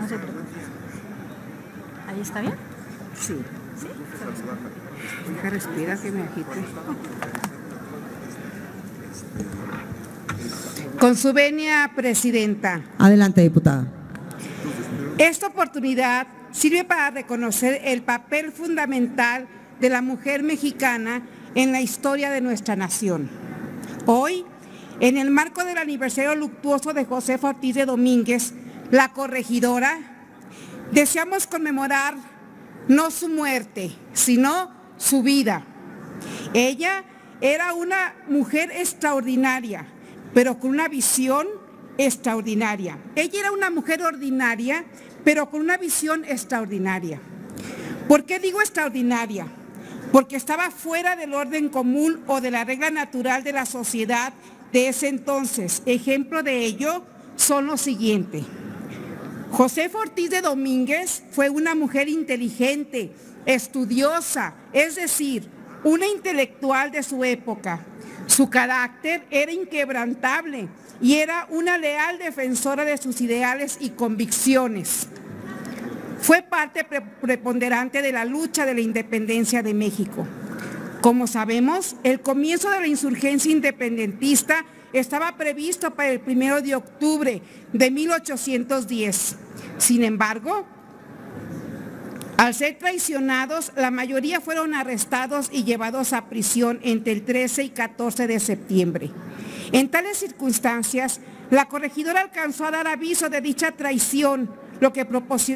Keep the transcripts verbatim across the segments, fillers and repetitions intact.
se preocupe. ¿Ahí está bien? Sí. ¿Sí? Deja, respira, que me agite. Con su venia, presidenta. Adelante, diputada. Esta oportunidad sirve para reconocer el papel fundamental de la mujer mexicana en la historia de nuestra nación. Hoy, en el marco del aniversario luctuoso de Josefa Ortiz de Domínguez, la corregidora, deseamos conmemorar no su muerte, sino su vida. Ella era una mujer extraordinaria, pero con una visión extraordinaria. Ella era una mujer ordinaria, pero con una visión extraordinaria. ¿Por qué digo extraordinaria? Porque estaba fuera del orden común o de la regla natural de la sociedad de ese entonces. Ejemplo de ello son los siguientes. Josefa Ortiz de Domínguez fue una mujer inteligente, estudiosa, es decir, una intelectual de su época. Su carácter era inquebrantable y era una leal defensora de sus ideales y convicciones. Fue parte preponderante de la lucha de la independencia de México. Como sabemos, el comienzo de la insurgencia independentista estaba previsto para el primero de octubre de mil ochocientos diez. Sin embargo, al ser traicionados, la mayoría fueron arrestados y llevados a prisión entre el trece y catorce de septiembre. En tales circunstancias, la corregidora alcanzó a dar aviso de dicha traición, lo que,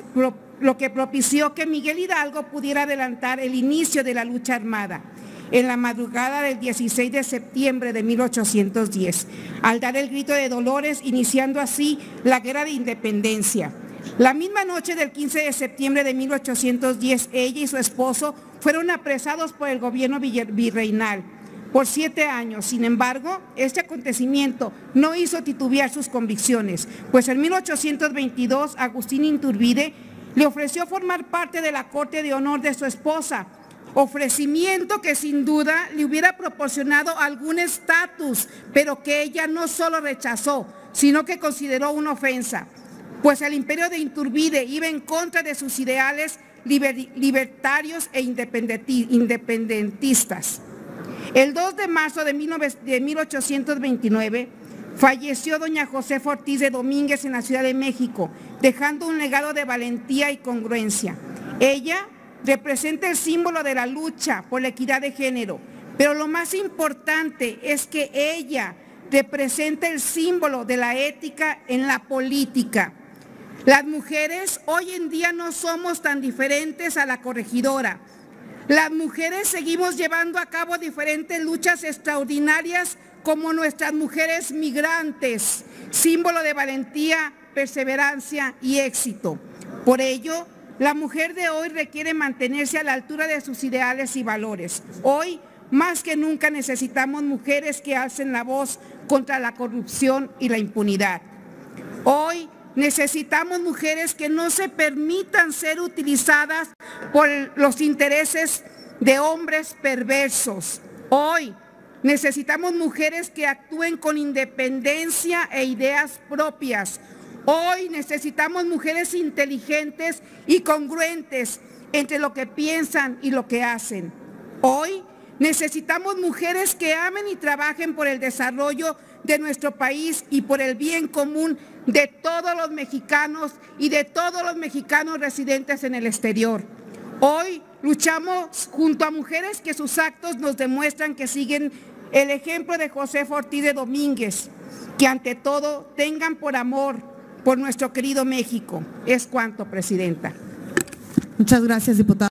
lo que propició que Miguel Hidalgo pudiera adelantar el inicio de la lucha armada en la madrugada del dieciséis de septiembre de mil ochocientos diez, al dar el grito de Dolores, iniciando así la guerra de independencia. La misma noche del quince de septiembre de mil ochocientos diez, ella y su esposo fueron apresados por el gobierno virreinal por siete años. Sin embargo, este acontecimiento no hizo titubear sus convicciones, pues en mil ochocientos veintidós Agustín Iturbide le ofreció formar parte de la corte de honor de su esposa, ofrecimiento que sin duda le hubiera proporcionado algún estatus, pero que ella no solo rechazó, sino que consideró una ofensa, pues el imperio de Iturbide iba en contra de sus ideales liber, libertarios e independentistas. El dos de marzo de mil ochocientos veintinueve falleció doña Josefa Ortiz de Domínguez en la Ciudad de México, dejando un legado de valentía y congruencia. Ella representa el símbolo de la lucha por la equidad de género, pero lo más importante es que ella representa el símbolo de la ética en la política. Las mujeres hoy en día no somos tan diferentes a la corregidora. Las mujeres seguimos llevando a cabo diferentes luchas extraordinarias como nuestras mujeres migrantes, símbolo de valentía, perseverancia y éxito. Por ello, la mujer de hoy requiere mantenerse a la altura de sus ideales y valores. Hoy, más que nunca, necesitamos mujeres que alcen la voz contra la corrupción y la impunidad. Hoy necesitamos mujeres que no se permitan ser utilizadas por los intereses de hombres perversos. Hoy necesitamos mujeres que actúen con independencia e ideas propias. Hoy necesitamos mujeres inteligentes y congruentes entre lo que piensan y lo que hacen. Hoy necesitamos mujeres que amen y trabajen por el desarrollo de nuestro país y por el bien común de todos los mexicanos y de todos los mexicanos residentes en el exterior. Hoy luchamos junto a mujeres que sus actos nos demuestran que siguen el ejemplo de Josefa Ortiz de Domínguez, que ante todo tengan por amor por nuestro querido México. Es cuanto, presidenta. Muchas gracias, diputada.